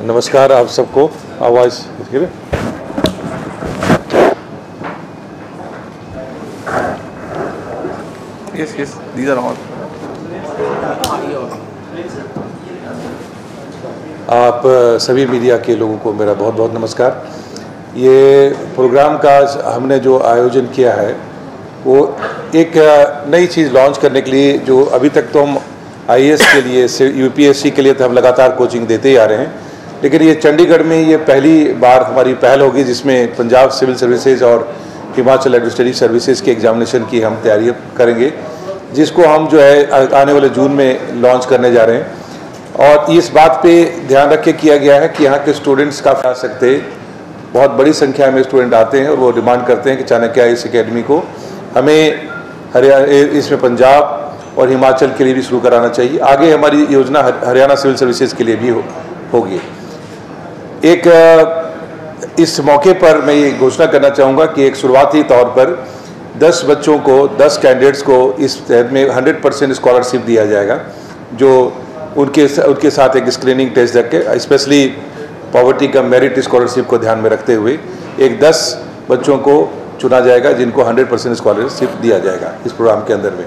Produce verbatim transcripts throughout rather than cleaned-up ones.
नमस्कार आप सबको। आवाज़ Yes, yes, these are all. आप सभी मीडिया के लोगों को मेरा बहुत बहुत नमस्कार। ये प्रोग्राम का हमने जो आयोजन किया है वो एक नई चीज़ लॉन्च करने के लिए, जो अभी तक तो हम आई ए एस के लिए, यूपीएससी के लिए तो हम लगातार कोचिंग देते ही आ रहे हैं, लेकिन ये चंडीगढ़ में ये पहली बार हमारी पहल होगी जिसमें पंजाब सिविल सर्विसेज और हिमाचल एडमिनिस्ट्रेटिव सर्विसेज के एग्जामिनेशन की हम तैयारी करेंगे, जिसको हम जो है आने वाले जून में लॉन्च करने जा रहे हैं। और इस बात पे ध्यान रख के किया गया है कि यहाँ के स्टूडेंट्स काफ़ी आ सकते, बहुत बड़ी संख्या में स्टूडेंट आते हैं और वो डिमांड करते हैं कि Chanakya I A S academy को हमें हरियाणा, इसमें पंजाब और हिमाचल के लिए भी शुरू कराना चाहिए। आगे हमारी योजना हरियाणा सिविल सर्विसेज के लिए भी हो, होगी। एक इस मौके पर मैं ये घोषणा करना चाहूँगा कि एक शुरुआती तौर पर दस बच्चों को, दस कैंडिडेट्स को इस तहत में हंड्रेड परसेंट स्कॉलरशिप दिया जाएगा, जो उनके उनके साथ एक स्क्रीनिंग टेस्ट रख के, स्पेशली पॉवर्टी का मेरिट स्कॉलरशिप को ध्यान में रखते हुए एक दस बच्चों को चुना जाएगा जिनको हंड्रेड परसेंट स्कॉलरशिप दिया जाएगा इस प्रोग्राम के अंदर में।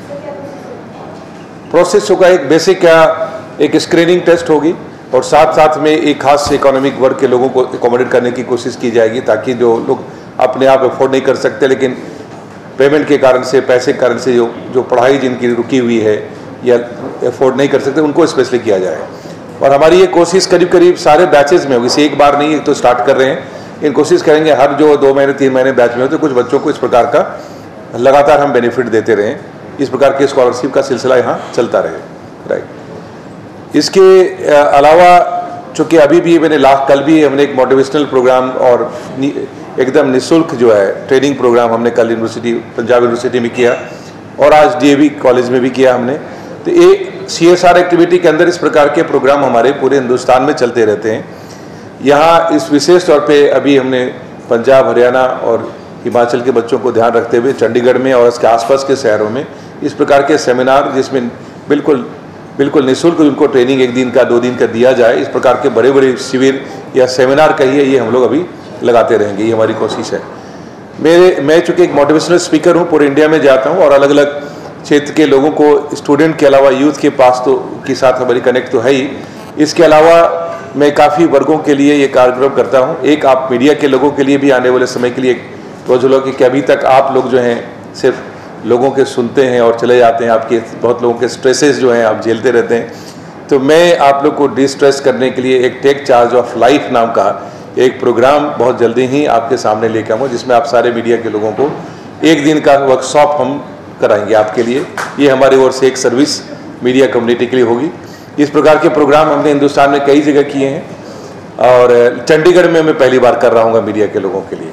प्रोसेस होगा एक बेसिक एक स्क्रीनिंग टेस्ट होगी और साथ साथ में एक खास इकोनॉमिक वर्ग के लोगों को एकोमोडेट करने की कोशिश की जाएगी, ताकि जो लोग अपने आप अफोर्ड नहीं कर सकते लेकिन पेमेंट के कारण से, पैसे के कारण से जो जो पढ़ाई जिनकी रुकी हुई है या अफोर्ड नहीं कर सकते, उनको स्पेशली किया जाएगा। और हमारी ये कोशिश करीब करीब सारे बैचेज में होगी, इसे एक बार नहीं तो स्टार्ट कर रहे हैं, इन कोशिश करेंगे हर जो दो महीने तीन महीने बैच में हो तो कुछ बच्चों को इस प्रकार का लगातार हम बेनिफिट देते रहें, इस प्रकार के स्कॉलरशिप का सिलसिला यहाँ चलता रहे। राइट। इसके अलावा चूँकि अभी भी मैंने लास्ट कल भी हमने एक मोटिवेशनल प्रोग्राम और एकदम निःशुल्क जो है ट्रेनिंग प्रोग्राम हमने कल यूनिवर्सिटी, पंजाब यूनिवर्सिटी में किया और आज डी ए वी कॉलेज में भी किया हमने। तो ये सी एस आर एक्टिविटी के अंदर इस प्रकार के प्रोग्राम हमारे पूरे हिंदुस्तान में चलते रहते हैं। यहाँ इस विशेष तौर पे अभी हमने पंजाब, हरियाणा और हिमाचल के बच्चों को ध्यान रखते हुए चंडीगढ़ में और इसके आसपास के शहरों में इस प्रकार के सेमिनार, जिसमें बिल्कुल बिल्कुल निःशुल्क उनको ट्रेनिंग एक दिन का, दो दिन का दिया जाए, इस प्रकार के बड़े बड़े शिविर या सेमिनार कहिए, ये हम लोग अभी लगाते रहेंगे, ये हमारी कोशिश है। मेरे मैं चूँकि एक मोटिवेशनल स्पीकर हूँ, पूरे इंडिया में जाता हूँ और अलग अलग क्षेत्र के लोगों को, स्टूडेंट के अलावा यूथ के पास तो के साथ हमारी कनेक्ट तो है ही, इसके अलावा मैं काफ़ी वर्गों के लिए ये कार्यक्रम करता हूँ। एक आप मीडिया के लोगों के लिए भी आने वाले समय के लिए एक प्रोजोलो कि अभी तक आप लोग जो हैं सिर्फ लोगों के सुनते हैं और चले जाते हैं, आपके बहुत लोगों के स्ट्रेसेस जो हैं आप झेलते रहते हैं, तो मैं आप लोग को डिस्ट्रेस करने के लिए एक टेक चार्ज ऑफ लाइफ नाम का एक प्रोग्राम बहुत जल्दी ही आपके सामने लेकर आऊँगा, जिसमें आप सारे मीडिया के लोगों को एक दिन का वर्कशॉप हम कराएंगे आपके लिए। ये हमारी ओर से एक सर्विस मीडिया कम्युनिटी के लिए होगी। इस प्रकार के प्रोग्राम हमने हिंदुस्तान में कई जगह किए हैं और चंडीगढ़ में मैं पहली बार कर रहा हूँ मीडिया के लोगों के लिए।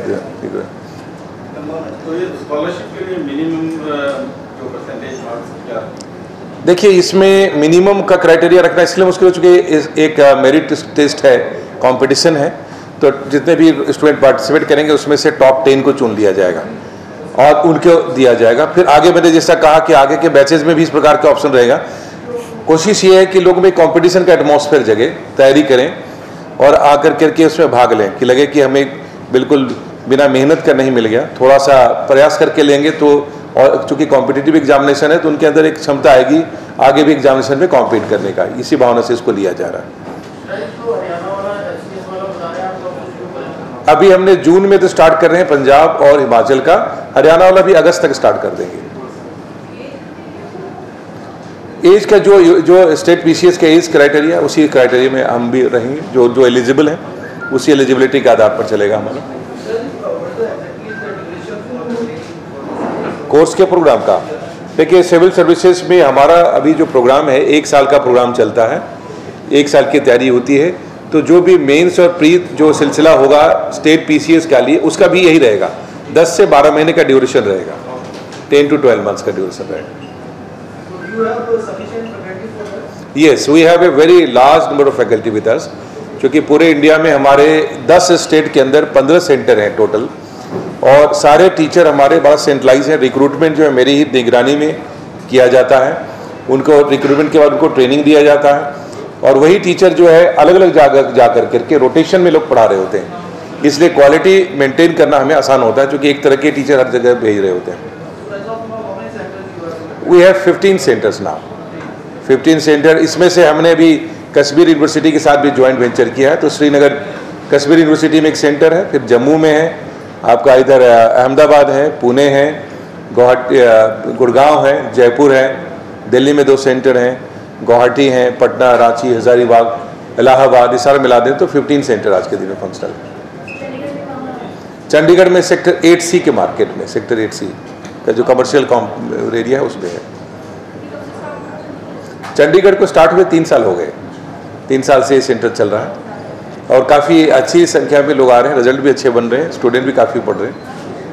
तो ये स्कॉलरशिप के लिए मिनिमम जो परसेंटेज मार्क्स क्या? देखिए, इसमें मिनिमम का क्राइटेरिया रखना इसलिए मुश्किल हो चुकी है, एक मेरिट टेस्ट है, कंपटीशन है, तो जितने भी स्टूडेंट पार्टिसिपेट करेंगे उसमें से टॉप टेन को चुन लिया जाएगा और उनको दिया जाएगा। फिर आगे मैंने जैसा कहा कि आगे के बैचेज में भी इस प्रकार का ऑप्शन रहेगा। कोशिश ये है कि लोग में कंपटीशन का एटमॉस्फेयर जगे, तैयारी करें और आकर करके उसमें भाग लें, कि लगे कि हमें बिल्कुल बिना मेहनत का नहीं मिल गया, थोड़ा सा प्रयास करके लेंगे तो, और चूँकि कॉम्पिटिटिव एग्जामिनेशन है तो उनके अंदर एक क्षमता आएगी आगे भी एग्जामिनेशन में कॉम्पीट करने का। इसी भावना से इसको लिया जा रहा है। अभी हमने जून में तो स्टार्ट कर रहे हैं पंजाब और हिमाचल का, हरियाणा वाला भी अगस्त तक स्टार्ट कर देंगे। एज का जो जो स्टेट पी सी एस का एज क्राइटेरिया, उसी क्राइटेरिया में हम भी रहेंगे, जो जो एलिजिबल हैं उसी एलिजिबिलिटी के आधार पर चलेगा हमारा कोर्स के प्रोग्राम का। देखिए, सिविल सर्विसेज में हमारा अभी जो प्रोग्राम है एक साल का प्रोग्राम चलता है, एक साल की तैयारी होती है, तो जो भी मेंस और प्री जो सिलसिला होगा स्टेट पी सी एस का लिए, उसका भी यही रहेगा, दस से बारह महीने का ड्यूरेशन रहेगा, टेन टू ट्वेल्व मंथ्स का ड्यूरेशन रहेगा। Yes, we have a very large number of faculty with us, क्योंकि पूरे इंडिया में हमारे दस स्टेट के अंदर पंद्रह सेंटर हैं टोटल, और सारे टीचर हमारे बड़ा सेंट्रलाइज हैं। रिक्रूटमेंट जो है मेरी ही निगरानी में किया जाता है, उनको रिक्रूटमेंट के बाद उनको ट्रेनिंग दिया जाता है और वही टीचर जो है अलग अलग जगह जा कर करके रोटेशन में लोग पढ़ा रहे होते हैं, इसलिए क्वालिटी मेंटेन करना हमें आसान होता है क्योंकि एक तरह के टीचर हर जगह भेज रहे होते हैं। We have fifteen centres now, fifteen centre. इसमें से हमने भी कश्मीर यूनिवर्सिटी के साथ भी ज्वाइंट वेंचर किया है, तो श्रीनगर कश्मीर यूनिवर्सिटी में एक सेंटर है, फिर जम्मू में है, आपका इधर अहमदाबाद है, पुणे है, गुवाहाटी गुड़गांव है, जयपुर है, दिल्ली में दो सेंटर हैं, गुवाहाटी हैं, पटना, रांची, हजारीबाग, इलाहाबाद, ये सारे मिला दें तो फिफ्टीन सेंटर आज के दिन में फंक्शनल है। चंडीगढ़ में सेक्टर एट सी के मार्केट में, सेक्टर एट सी का जो कमर्शियल एरिया है उसमें है। चंडीगढ़ को स्टार्ट हुए तीन साल हो गए, तीन साल से ये सेंटर चल रहा है और काफ़ी अच्छी संख्या में लोग आ रहे हैं, रिजल्ट भी अच्छे बन रहे हैं, स्टूडेंट भी काफ़ी पढ़ रहे हैं।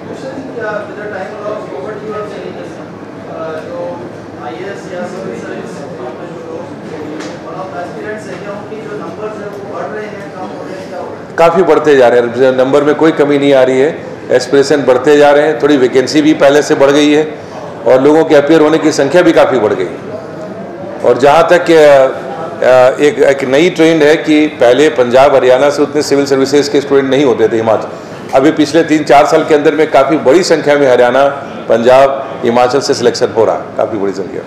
काफ़ी बढ़ते जा रहे हैं, नंबर में कोई कमी नहीं आ रही है, एस्पिरेशन बढ़ते जा रहे हैं, थोड़ी वैकेंसी भी पहले से बढ़ गई है और लोगों के अपियर होने की संख्या भी काफ़ी बढ़ गई। और जहाँ तक एक एक नई ट्रेंड है कि पहले पंजाब हरियाणा से उतने सिविल सर्विसेज के स्टूडेंट नहीं होते थे हिमाचल, अभी पिछले तीन चार साल के अंदर में काफ़ी बड़ी संख्या में हरियाणा, पंजाब, हिमाचल से सिलेक्शन हो रहा है, काफ़ी बड़ी संख्या।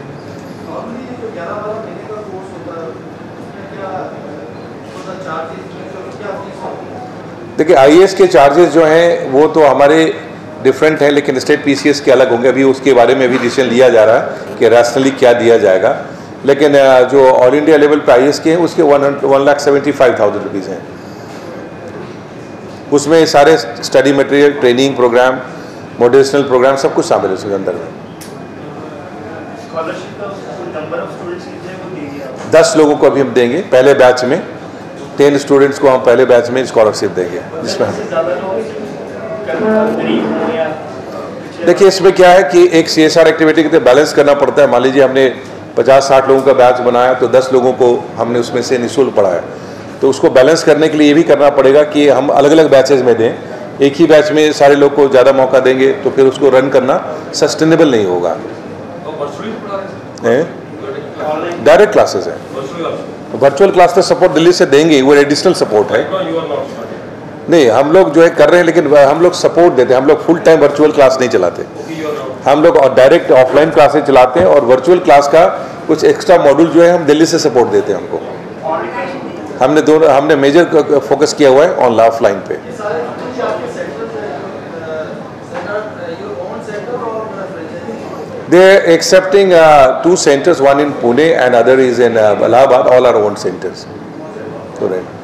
देखिए आईएएस के चार्जेस जो हैं वो तो हमारे डिफरेंट हैं, लेकिन स्टेट पीसीएस के अलग होंगे, अभी उसके बारे में भी डिसीजन लिया जा रहा है कि रैशनली क्या दिया जाएगा। लेकिन जो ऑल इंडिया लेवल पे आईएएस के हैं उसके one one lakh seventy five thousand rupees हैं, उसमें सारे study material, training programme, motivational programme सब कुछ शामिल है उसके अंदर में। दस लोगों को अभी हम देंगे पहले बैच में, टेन स्टूडेंट्स को हम पहले बैच में स्कॉलरशिप देंगे, जिसमें हम देखिए इसमें क्या है कि एक सीएसआर एक्टिविटी के बैलेंस करना पड़ता है। मान लीजिए हमने पचास साठ लोगों का बैच बनाया तो दस लोगों को हमने उसमें से निःशुल्क पढ़ाया, तो उसको बैलेंस करने के लिए ये भी करना पड़ेगा कि हम अलग अलग बैचेज में दें, एक ही बैच में सारे लोग को ज़्यादा मौका देंगे तो फिर उसको रन करना सस्टेनेबल नहीं होगा। डायरेक्ट क्लासेस हैं, वर्चुअल क्लास का सपोर्ट दिल्ली से देंगे, वो एडिशनल सपोर्ट है। नहीं हम लोग जो है कर रहे हैं, लेकिन हम लोग सपोर्ट देते हैं, हम लोग फुल टाइम वर्चुअल क्लास नहीं चलाते, हम लोग डायरेक्ट ऑफलाइन क्लासेस चलाते हैं और वर्चुअल क्लास का कुछ एक्स्ट्रा मॉड्यूल जो है हम दिल्ली से सपोर्ट देते हैं हमको। हमने दोनों हमने मेजर फोकस किया हुआ है ऑन ऑफलाइन पे। They are accepting uh, two centers, one in Pune and other is in uh, Allahabad, all our own centers. Correct.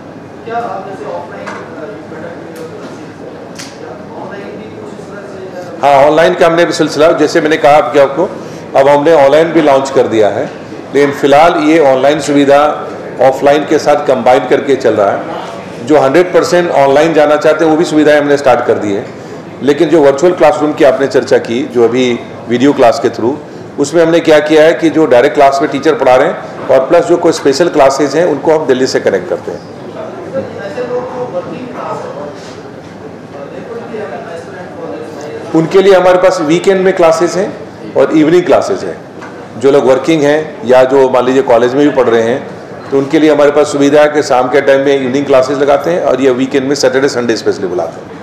हाँ ऑनलाइन का हमने भी सिलसिला, जैसे मैंने कहा कि आपको अब हमने ऑनलाइन भी लॉन्च कर दिया है, लेकिन फिलहाल ये ऑनलाइन सुविधा ऑफलाइन के साथ कंबाइन करके चल रहा है। जो हंड्रेड परसेंट ऑनलाइन जाना चाहते हैं वो भी सुविधाएं हमने स्टार्ट कर दी है, लेकिन जो वर्चुअल क्लासरूम की आपने चर्चा की, जो अभी वीडियो क्लास के थ्रू, उसमें हमने क्या किया है कि जो डायरेक्ट क्लास में टीचर पढ़ा रहे हैं और प्लस जो कोई स्पेशल क्लासेज हैं उनको हम दिल्ली से कनेक्ट करते हैं। उनके लिए हमारे पास वीकेंड में क्लासेस हैं और इवनिंग क्लासेस हैं। जो लोग वर्किंग हैं या जो मान लीजिए कॉलेज में भी पढ़ रहे हैं तो उनके लिए हमारे पास सुविधा है कि शाम के टाइम में इवनिंग क्लासेस लगाते हैं और या वीकेंड में सैटरडे संडे स्पेशली बुलाते हैं।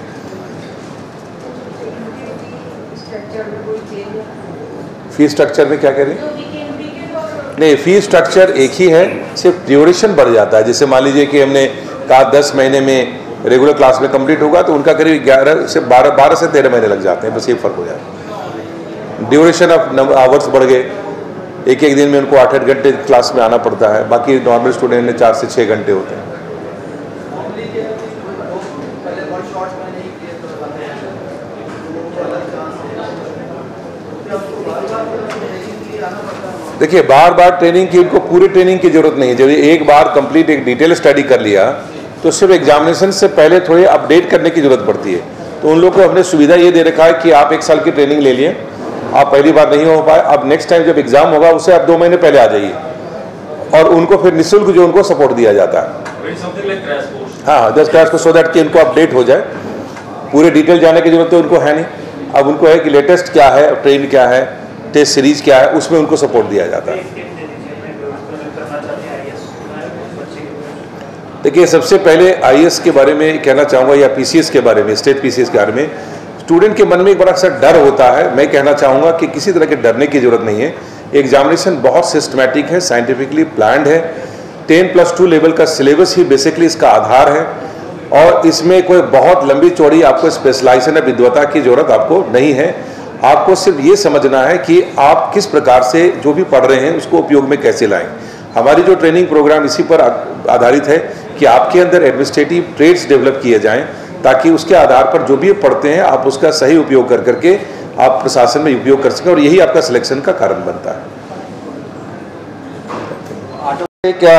फीस स्ट्रक्चर में क्या कह रहे हैं? नहीं, फीस स्ट्रक्चर एक ही है, सिर्फ ड्यूरेशन बढ़ जाता है। जैसे मान लीजिए कि हमने कहा दस महीने में रेगुलर क्लास में कंप्लीट होगा तो उनका करीब ग्यारह से बारह बारह से तेरह महीने लग जाते हैं, बस ये फर्क हो जाता है। ड्यूरेशन ऑफ आवर्स बढ़ गए, एक एक दिन में उनको आठ आठ घंटे क्लास में आना पड़ता है, बाकी नॉर्मल स्टूडेंट में चार से छः घंटे होते हैं। देखिए बार बार ट्रेनिंग की उनको पूरी ट्रेनिंग की जरूरत नहीं है। जब एक बार कंप्लीट एक डिटेल स्टडी कर लिया तो सिर्फ एग्जामिनेशन से पहले थोड़ी अपडेट करने की जरूरत पड़ती है। तो उन लोगों को हमने सुविधा ये दे रखा है कि आप एक साल की ट्रेनिंग ले लिए, आप पहली बार नहीं हो पाए, अब नेक्स्ट टाइम जब एग्जाम होगा उससे आप दो महीने पहले आ जाइए और उनको फिर निःशुल्क जो उनको सपोर्ट दिया जाता है। हाँ जस्ट क्रैश को, सो दैट कि उनको अपडेट हो जाए। पूरे डिटेल जाने की जरूरत तो उनको है नहीं, अब उनको है कि लेटेस्ट क्या है, ट्रेंड क्या है, टेस्ट सीरीज क्या है, उसमें उनको सपोर्ट दिया जाता है। देखिए, सबसे पहले आई ए एस के बारे में कहना चाहूँगा या पी सी एस के बारे में, स्टेट पी सी एस के बारे में स्टूडेंट के मन में एक बड़ा सा डर होता है। मैं कहना चाहूँगा कि किसी तरह के डरने की जरूरत नहीं है। एग्जामिनेशन बहुत सिस्टमैटिक है, साइंटिफिकली प्लान्ड है। टेन प्लस टू लेवल का सिलेबस ही बेसिकली इसका आधार है और इसमें कोई बहुत लंबी चौड़ी आपको स्पेशलाइजेशन या विद्वता की जरूरत आपको नहीं है। आपको सिर्फ ये समझना है कि आप किस प्रकार से जो भी पढ़ रहे हैं उसको उपयोग में कैसे लाएं। हमारी जो ट्रेनिंग प्रोग्राम इसी पर आधारित है कि आपके अंदर एडमिनिस्ट्रेटिव ट्रेड्स डेवलप किए जाएं, ताकि उसके आधार पर जो भी पढ़ते हैं आप उसका सही उपयोग कर करके आप प्रशासन में उपयोग कर सकें और यही आपका सिलेक्शन का कारण बनता है। क्या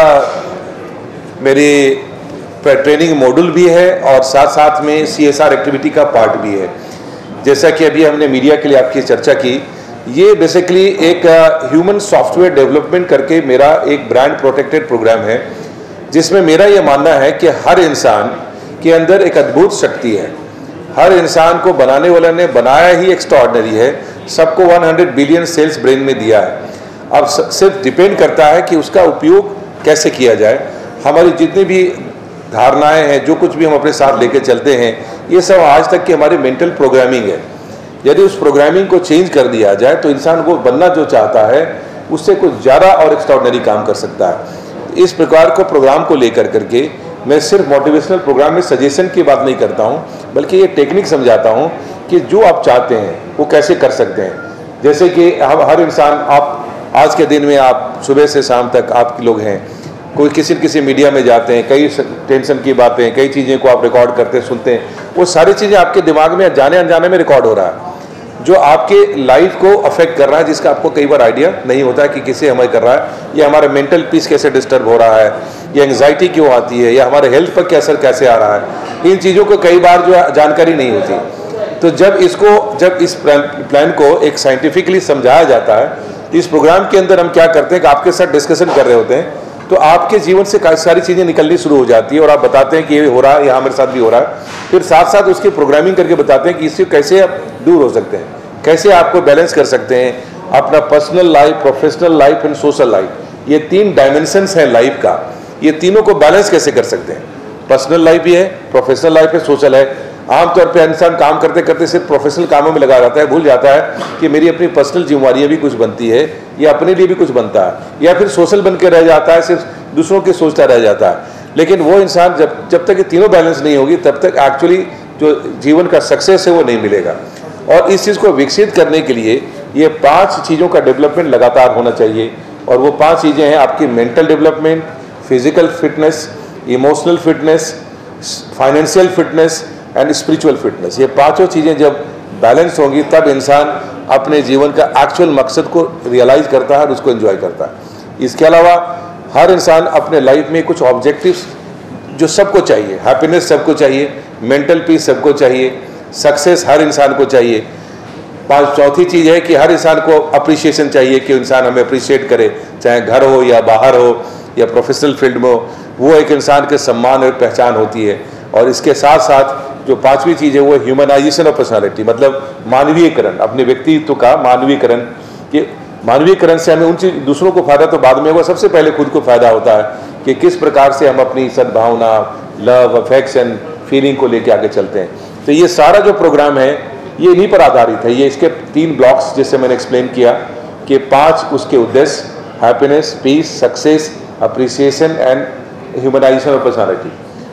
मेरी ट्रेनिंग मॉड्यूल भी है और साथ साथ में सी एस आर एक्टिविटी का पार्ट भी है। जैसा कि अभी हमने मीडिया के लिए आपकी चर्चा की, ये बेसिकली एक ह्यूमन सॉफ्टवेयर डेवलपमेंट करके मेरा एक ब्रांड प्रोटेक्टेड प्रोग्राम है, जिसमें मेरा ये मानना है कि हर इंसान के अंदर एक अद्भुत शक्ति है। हर इंसान को बनाने वाले ने बनाया ही एक्स्ट्राऑर्डिनरी है। सबको सौ बिलियन सेल्स ब्रेन में दिया है। अब सिर्फ डिपेंड करता है कि उसका उपयोग कैसे किया जाए। हमारी जितनी भी धारणाएं हैं, जो कुछ भी हम अपने साथ लेके चलते हैं, ये सब आज तक की हमारी मेंटल प्रोग्रामिंग है। यदि उस प्रोग्रामिंग को चेंज कर दिया जाए तो इंसान को बनना जो चाहता है उससे कुछ ज़्यादा और एक्स्ट्राऑर्डिनरी काम कर सकता है। इस प्रकार को प्रोग्राम को लेकर करके मैं सिर्फ मोटिवेशनल प्रोग्राम में सजेशन की बात नहीं करता हूँ, बल्कि ये टेक्निक समझाता हूँ कि जो आप चाहते हैं वो कैसे कर सकते हैं। जैसे कि हम हर इंसान, आप आज के दिन में आप सुबह से शाम तक आप लोग हैं, कोई किसी किसी मीडिया में जाते हैं, कई टेंशन की बातें, कई चीज़ें को आप रिकॉर्ड करते हैं, सुनते हैं। वो सारी चीज़ें आपके दिमाग में जाने अनजाने में रिकॉर्ड हो रहा है, जो आपके लाइफ को अफेक्ट कर रहा है, जिसका आपको कई बार आइडिया नहीं होता है कि किसे हमें कर रहा है, या हमारा मेंटल पीस कैसे डिस्टर्ब हो रहा है, या एंग्जाइटी क्यों आती है, या हमारे हेल्थ पर क्या असर कैसे आ रहा है। इन चीज़ों को कई बार जो जानकारी नहीं होती। तो जब इसको जब इस प्लान को एक साइंटिफिकली समझाया जाता है, तो इस प्रोग्राम के अंदर हम क्या करते हैं कि आपके साथ डिस्कशन कर रहे होते हैं, तो आपके जीवन से काफ़ी सारी चीज़ें निकलनी शुरू हो जाती है और आप बताते हैं कि ये हो रहा है, यहाँ मेरे साथ भी हो रहा है। फिर साथ साथ उसकी प्रोग्रामिंग करके बताते हैं कि इससे कैसे आप दूर हो सकते हैं, कैसे आपको बैलेंस कर सकते हैं अपना personal life, professional life and social life. ये तीन डायमेंशंस हैं लाइफ का, ये तीनों को बैलेंस कैसे कर सकते हैं। पर्सनल लाइफ भी है, प्रोफेशनल लाइफ है, सोशल है। आमतौर पर इंसान काम करते करते सिर्फ प्रोफेशनल कामों में लगा रहता है, भूल जाता है कि मेरी अपनी पर्सनल जिम्मेवारियाँ भी कुछ बनती है, या अपने लिए भी कुछ बनता है, या फिर सोशल बन के रह जाता है, सिर्फ दूसरों की सोचता रह जाता है। लेकिन वो इंसान जब जब तक ये तीनों बैलेंस नहीं होगी, तब तक एक्चुअली जो जीवन का सक्सेस है वो नहीं मिलेगा। और इस चीज़ को विकसित करने के लिए ये पांच चीज़ों का डेवलपमेंट लगातार होना चाहिए। और वो पांच चीज़ें हैं आपकी mental development, physical fitness, emotional fitness, financial fitness and spiritual fitness. ये पांचों चीज़ें जब बैलेंस होंगी तब इंसान अपने जीवन का एक्चुअल मकसद को रियलाइज़ करता है और उसको एंजॉय करता है। इसके अलावा हर इंसान अपने लाइफ में कुछ ऑब्जेक्टिव्स जो सबको चाहिए, हैप्पीनेस सबको चाहिए, मेंटल पीस सबको चाहिए, सक्सेस हर इंसान को चाहिए। पांच चौथी चीज़ है कि हर इंसान को अप्रिशिएशन चाहिए, कि इंसान हमें अप्रिशिएट करे, चाहे घर हो या बाहर हो या प्रोफेशनल फील्ड में हो। वो एक इंसान के सम्मान और पहचान होती है। और इसके साथ साथ जो पांचवी चीज़ है वो ह्यूमनाइजेशन ऑफ पर्सनालिटी, मतलब मानवीयकरण, अपने व्यक्तित्व का मानवीयकरण। कि मानवीयकरण से हमें उन चीज दूसरों को फायदा तो बाद में होगा, सबसे पहले खुद को फायदा होता है कि किस प्रकार से हम अपनी सद्भावना, लव, अफेक्शन, फीलिंग को लेके आगे चलते हैं। तो ये सारा जो प्रोग्राम है ये इन्हीं पर आधारित है। ये इसके तीन ब्लॉक्स जैसे मैंने एक्सप्लेन किया कि पांच उसके उद्देश्य, happiness, peace, success, appreciation and humanization of personality,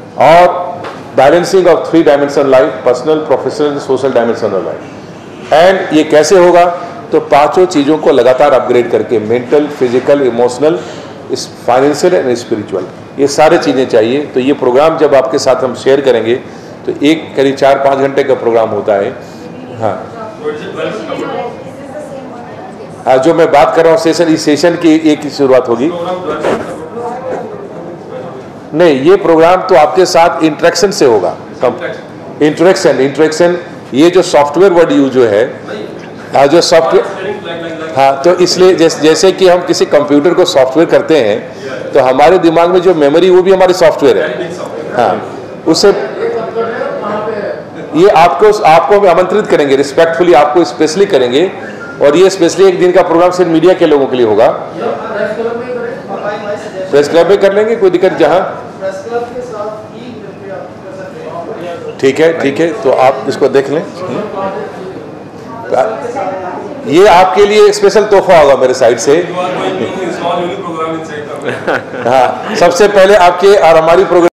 और balancing of three dimension life, personal, professional, social dimension of life. And ये कैसे होगा, तो पांचों चीज़ों को लगातार अपग्रेड करके, mental, physical, emotional, financial and spiritual, ये सारे चीज़ें चाहिए। तो ये प्रोग्राम जब आपके साथ हम शेयर करेंगे तो एक करीब चार पाँच घंटे का प्रोग्राम होता है। हाँ हाँ, जो मैं बात कर रहा हूँ सेशन, इस सेशन की एक ही शुरुआत होगी। नहीं, ये प्रोग्राम तो आपके साथ इंटरेक्शन से होगा। इंटरेक्शन इंटरेक्शन ये जो सॉफ्टवेयर वर्ड यूज जो है, हाँ जो सॉफ्टवेयर, हाँ तो इसलिए जैसे जैसे कि हम किसी कंप्यूटर को सॉफ्टवेयर करते हैं तो हमारे दिमाग में जो मेमोरी वो भी हमारी सॉफ्टवेयर है। हाँ, उससे ये आपको आपको हम आमंत्रित करेंगे, रिस्पेक्टफुली आपको स्पेशली करेंगे। और ये स्पेशली एक दिन का प्रोग्राम सिर्फ मीडिया के लोगों के लिए होगा। प्रेस क्लब में कर लेंगे, कोई दिक्कत। जहाँ ठीक है, ठीक है, तो आप इसको देख लें। ये आपके लिए स्पेशल तोहफा होगा मेरे साइड से। हाँ, सबसे पहले आपके और हमारी प्रोग्राम